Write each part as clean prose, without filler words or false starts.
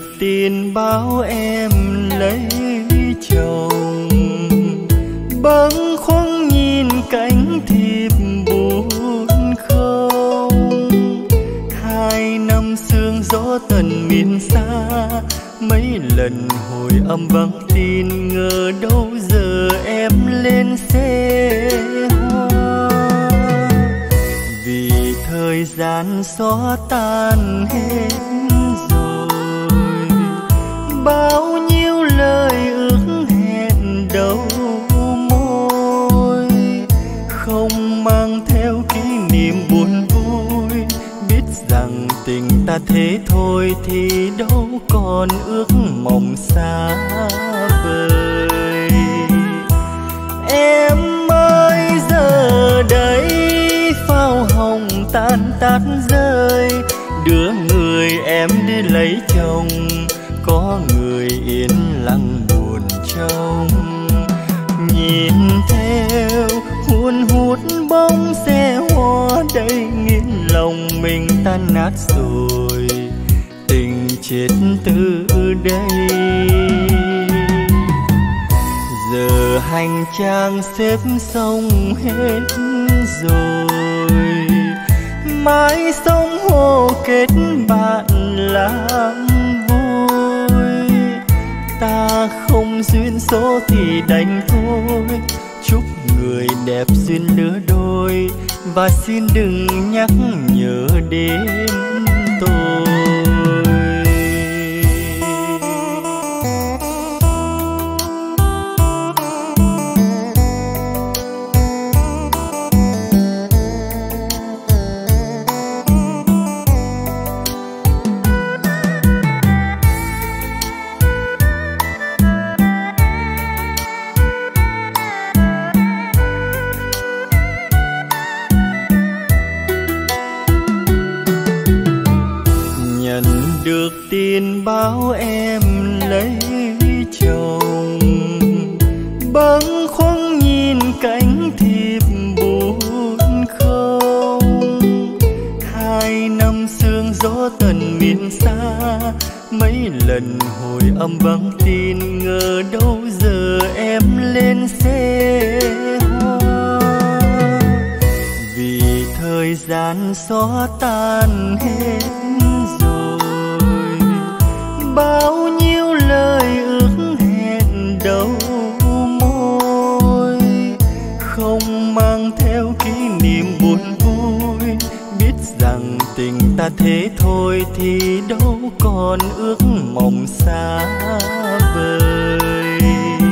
tin báo em lấy chồng, bâng khuâng nhìn cánh thiệp buồn không. 2 năm sương gió tận miền xa, mấy lần hồi âm vắng tin, ngờ đâu giờ em lên xe hoa. Vì thời gian xóa tan hết rồi, bao nhiêu lời ước hẹn đầu môi, không mang theo kỷ niệm buồn vui. Biết rằng tình ta thế thôi thì đâu còn ước mộng xa vời. Em ơi giờ đây pháo hồng tan tát rơi, đưa người em đi lấy chồng, có người yên lặng buồn trông. Nhìn theo hun hút bóng xe hoa đầy, nghiến lòng mình tan nát rồi, tình chết từ đây. Giờ hành trang xếp xong hết rồi, mãi sống hồ kết bạn làm vui. Ta không duyên số thì đành thôi, chúc người đẹp duyên lứa đôi, và xin đừng nhắc nhớ đến tôi. Được tin báo em lấy chồng, bâng khuâng nhìn cánh thiệp buồn không. 2 năm sương gió tận miền xa, mấy lần hồi âm vắng tin, ngờ đâu giờ em lên xe hoa. Vì thời gian xóa tan hết bao nhiêu lời ước hẹn đầu môi, không mang theo kỷ niệm buồn vui. Biết rằng tình ta thế thôi thì đâu còn ước mộng xa vời.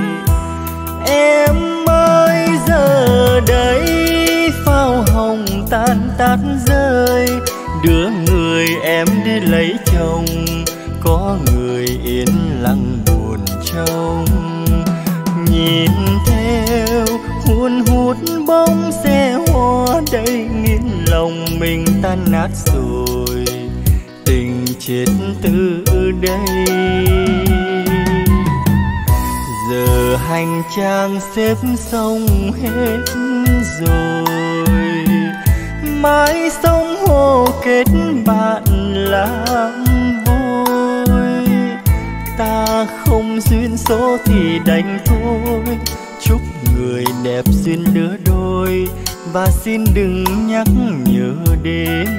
Em ơi giờ đây pháo hồng tan tát rơi, đưa người em đi lấy chồng, có người yên lặng buồn trông. Nhìn theo hun hút bóng xe hoa đầy, nghiến lòng mình tan nát rồi, tình chết từ đây. Giờ hành trang xếp xong hết rồi, mãi sống hồ kết bạn làm vui. Ta không duyên số thì đành thôi, chúc người đẹp duyên lứa đôi, và xin đừng nhắc nhớ đến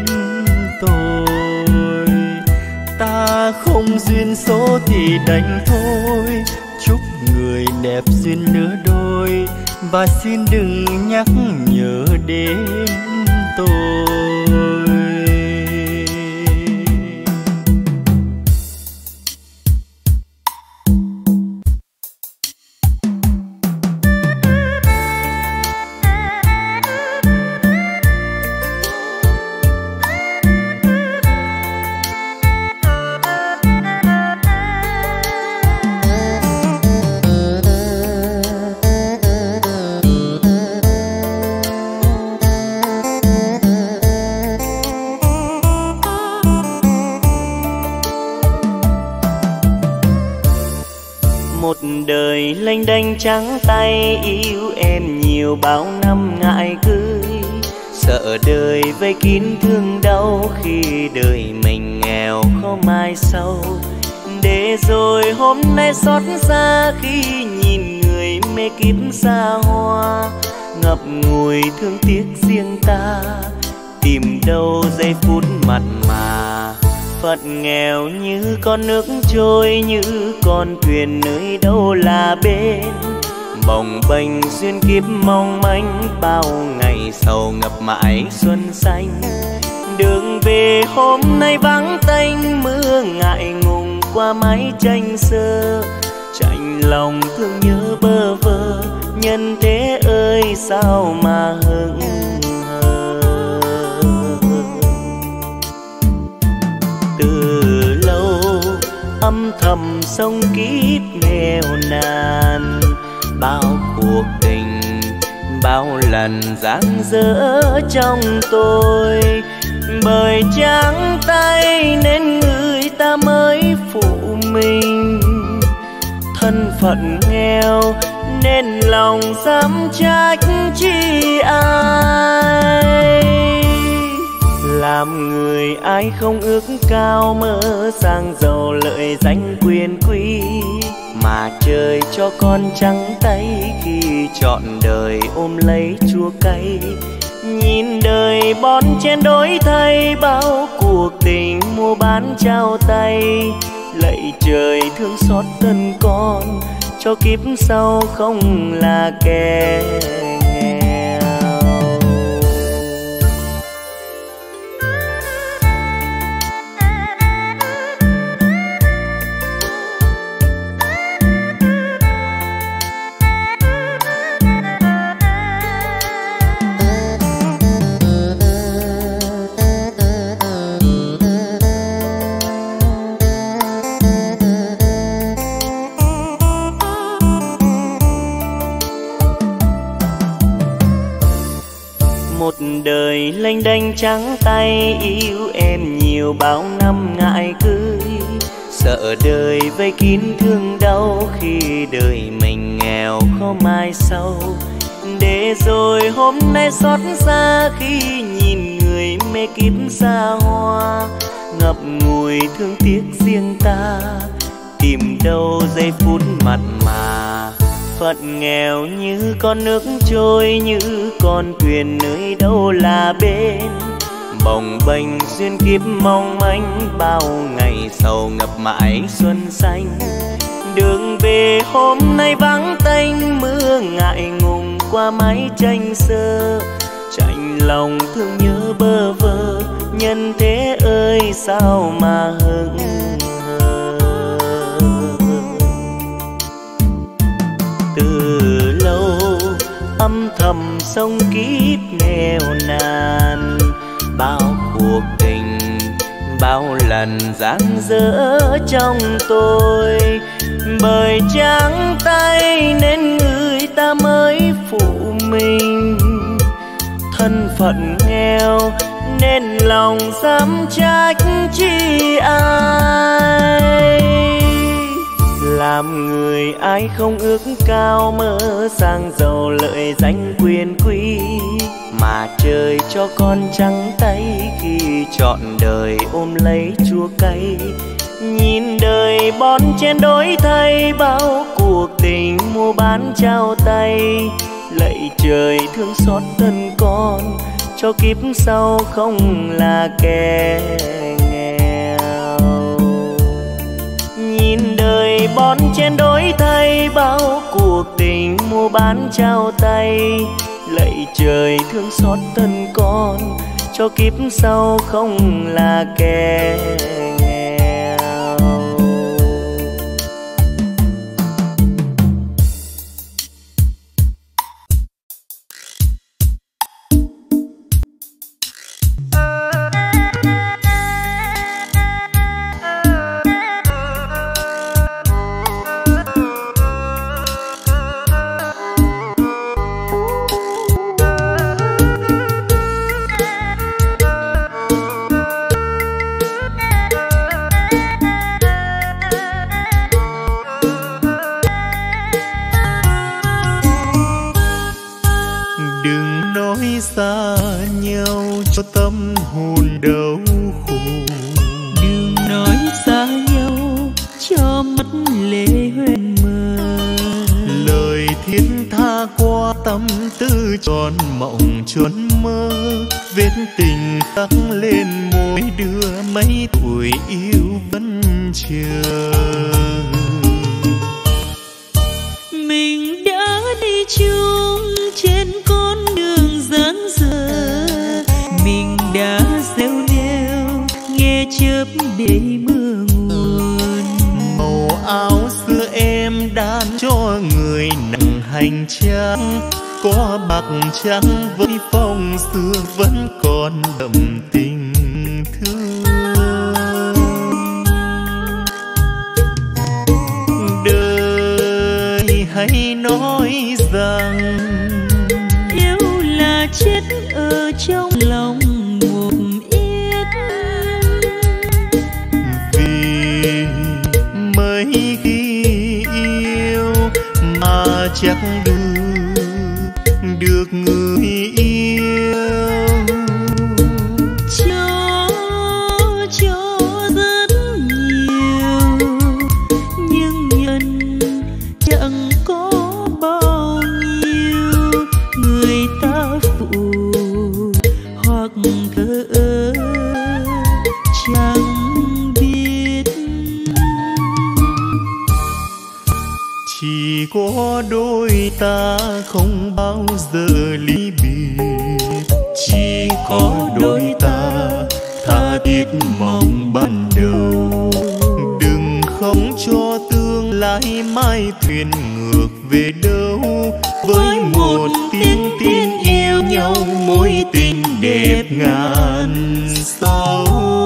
tôi. Ta không duyên số thì đành thôi, chúc người đẹp duyên lứa đôi, và xin đừng nhắc nhớ đến tôi. Đời lênh đênh trắng tay, yêu em nhiều bao năm ngại cưới, sợ đời vây kín thương đau khi đời mình nghèo không ai sâu. Để rồi hôm nay xót xa khi nhìn người mê kiếp xa hoa, ngập ngùi thương tiếc riêng ta, tìm đâu giây phút mặn mà. Phận nghèo như con nước trôi, như con thuyền nơi đâu là bên, bồng bềnh duyên kiếp mong manh, bao ngày sầu ngập mãi xuân xanh. Đường về hôm nay vắng tênh, mưa ngại ngùng qua mái tranh sơ, chạnh lòng thương nhớ bơ vơ, nhân thế ơi sao mà hững hờ. Từ lâu âm thầm sông kíp nghèo nàn, bao cuộc tình bao lần dang dở trong tôi. Bởi trắng tay nên người ta mới phụ mình, thân phận nghèo nên lòng dám trách chi ai. Làm người ai không ước cao mơ sang giàu lợi danh quyền quý, mà trời cho con trắng tay khi chọn đời ôm lấy chua cay. Nhìn đời bon chen đổi thay, bao cuộc tình mua bán trao tay. Lạy trời thương xót thân con, cho kiếp sau không là kẻ nghèo. Một đời lênh đênh trắng tay, yêu em nhiều bao năm ngại cưới, sợ đời vây kín thương đau khi đời mình nghèo khó mai sau. Để rồi hôm nay xót xa khi nhìn người mê kiếp xa hoa, ngập ngùi thương tiếc riêng ta, tìm đâu giây phút mặn mà. Phận nghèo như con nước trôi, như con thuyền nơi đâu là bên, bồng bềnh duyên kiếp mong manh, bao ngày sầu ngập mãi xuân xanh. Đường về hôm nay vắng tênh, mưa ngại ngùng qua mái tranh sơ, chạnh lòng thương nhớ bơ vơ, nhân thế ơi sao mà hững hờ. Từ lâu âm thầm sông kíp nghèo nàn, bao cuộc tình bao lần dang dở trong tôi. Bởi trắng tay nên người ta mới phụ mình, thân phận nghèo nên lòng dám trách chi ai. Làm người ai không ước cao mơ sang giàu lợi danh quyền quý, mà trời cho con trắng tay khi chọn đời ôm lấy chua cay. Nhìn đời bon chen đổi thay, bao cuộc tình mua bán trao tay. Lạy trời thương xót thân con, cho kiếp sau không là kẻ nghèo. Nhìn đời bon chen đổi thay, bao cuộc tình mua bán trao tay. Lạy trời thương xót thân con, cho kiếp sau không là kẻ nghèo. Xa nhau cho tâm hồn đau khổ, đừng nói xa nhau cho lệ hoen mờ. Lời thiết tha qua tâm tư tròn mộng trốn mơ, vết tình khắc lên môi đưa mấy tuổi yêu vẫn chờ. Mình đã đi chung trên con đường dáng dở, mình đã gieo neo nghe chớp để mưa nguồn. Màu áo xưa em đan cho người nặng hành trang, có bạc trắng với phong xưa vẫn còn đậm tình thương. Đời hãy nói rằng yêu là chết ở trong lòng một ít, vì mấy khi yêu mà chắc được người yêu. Cho rất nhiều nhưng nhận chẳng có bao nhiêu. Người ta phụ hoặc thờ ơ chẳng biết. Chỉ có đôi ta không bao giờ ly biệt, chỉ có đôi ta tha thiết mong ban đầu. Đừng không cho tương lai mai thuyền ngược về đâu, với một tiếng tin yêu nhau mối tình đẹp ngàn sao.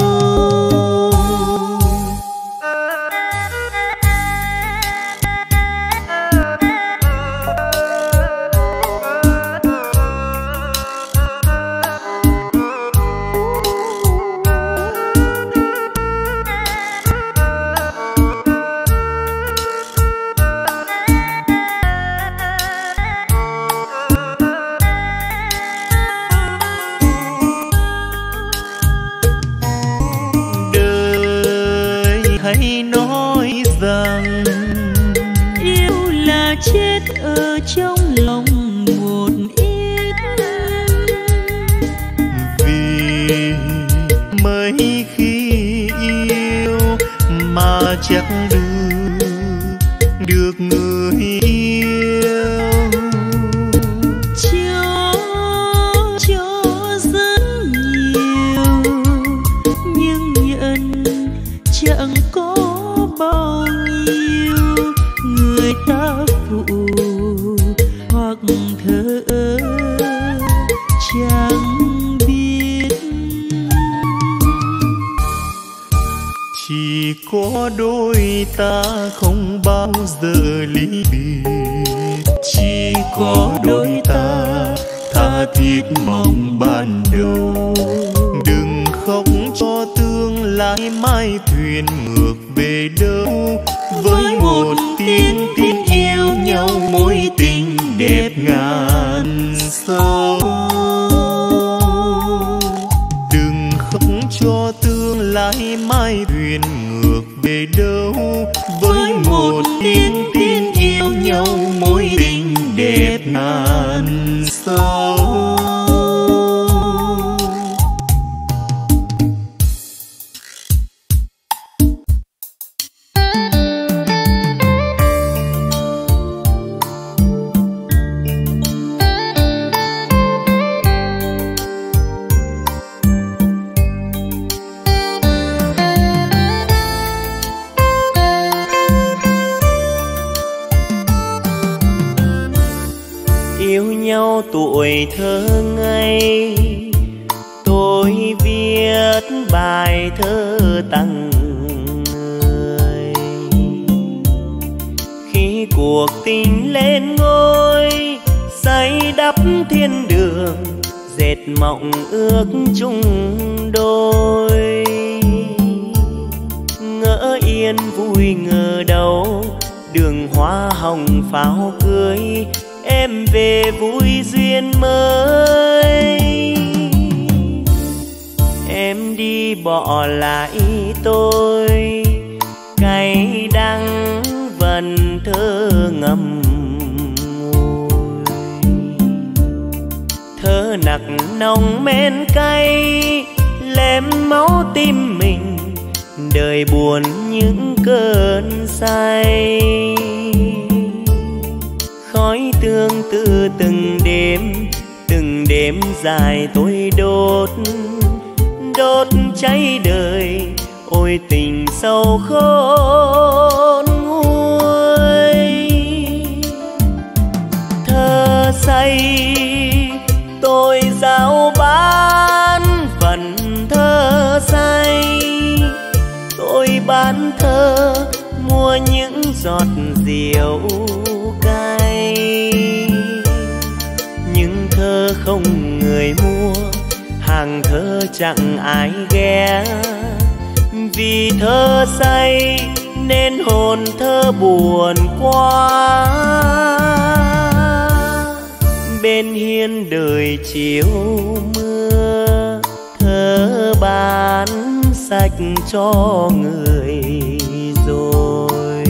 Hãy nói rằng yêu là chết ở trong lòng một ít, vì mấy khi yêu mà chắc được người yêu. Cho rất nhiều nhưng nhận chẳng có bao nhiêu. Người ta phụ hoặc thờ ơ chẳng biết. Chỉ có đôi ta không bao giờ ly biệt, chỉ có đôi ta tha thiết mong ban đầu. Đừng khóc cho tương lai mai thuyền ngược về đâu, với một tiếng tin yêu nhau mối tình đẹp ngàn sao. Đừng khóc cho tương lai mai thuyền ngược về đâu, với một tiếng tin yêu nhau mối tình đẹp ngàn sao. nhau tuổi thơ ngây, tôi viết bài thơ tặng người. Khi cuộc tình lên ngôi, xây đắp thiên đường, dệt mộng ước chung đôi. Ngỡ yên vui ngờ đâu, đường hoa hồng pháo cưới, em về vui duyên mới. Em đi bỏ lại tôi cay đắng ngậm ngùi. Thơ nặc nồng men cay lém máu tim mình, đời buồn những cơn say. Khói tương tư từng đêm dài tôi đốt cháy đời. Ôi tình sâu khôn nguôi. Thơ say tôi giao bán phần thơ say. Tôi bán thơ mua những giọt rượu cay. Nhưng thơ không người mua, hàng thơ chẳng ai ghé. Vì thơ say nên hồn thơ buồn quá. Bên hiên đời chiều mưa, thơ bán sạch cho người rồi.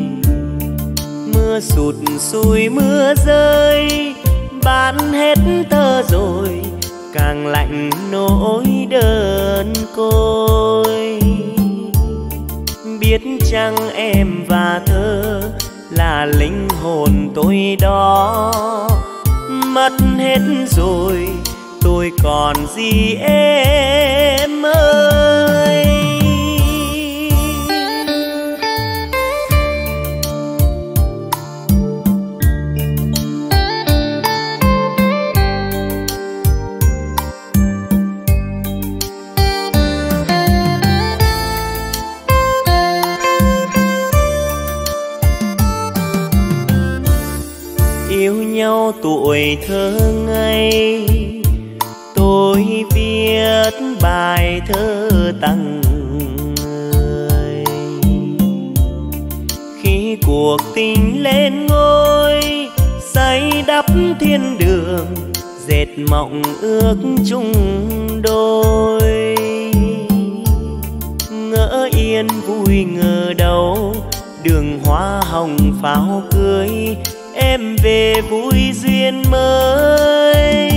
Mưa sụt sùi mưa rơi, bán hết thơ rồi, càng lạnh nỗi đơn côi. Biết chăng em và thơ là linh hồn tôi đó, mất hết rồi tôi còn gì em ơi. Yêu nhau tuổi thơ ngây, tôi viết bài thơ tặng người. Khi cuộc tình lên ngôi, xây đắp thiên đường, dệt mộng ước chung đôi. Ngỡ yên vui ngờ đâu, đường hoa hồng pháo cưới, em về vui duyên mới.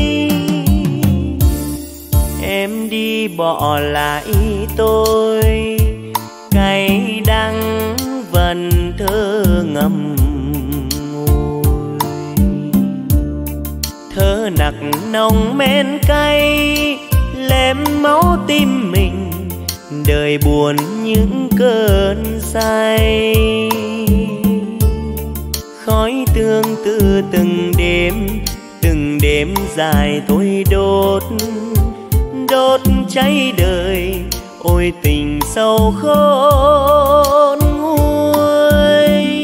Em đi bỏ lại tôi, cay đắng vần thơ ngậm ngùi. Thơ nặc nồng men cay lém máu tim mình, đời buồn những cơn say. Khói tương tư từng đêm dài tôi đốt cháy đời. Ôi tình sâu khôn nguôi.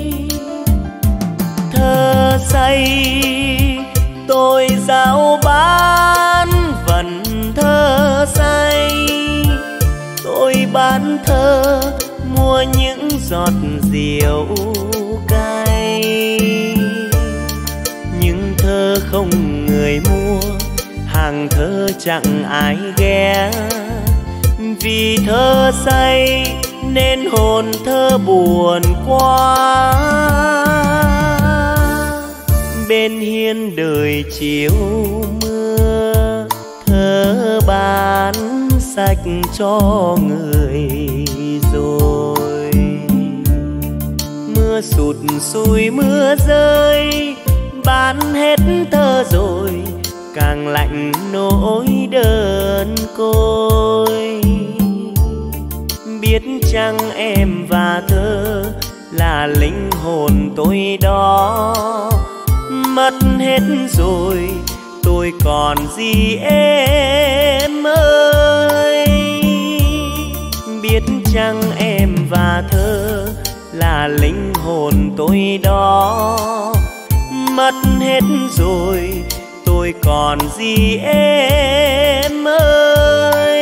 Thơ say tôi giao bán vần thơ say. Tôi bán thơ mua những giọt rượu cay. Nhưng thơ không người mua, hàng thơ chẳng ai ghé. Vì thơ say nên hồn thơ buồn quá. Bên hiên đời chiều mưa, thơ bán sạch cho người rồi. Mưa sụt sùi mưa rơi, bán hết thơ rồi, càng lạnh nỗi đơn côi. Biết chăng em và thơ là linh hồn tôi đó, mất hết rồi tôi còn gì em ơi. Biết chăng em và thơ là linh hồn tôi đó, mất hết rồi tôi còn gì em ơi.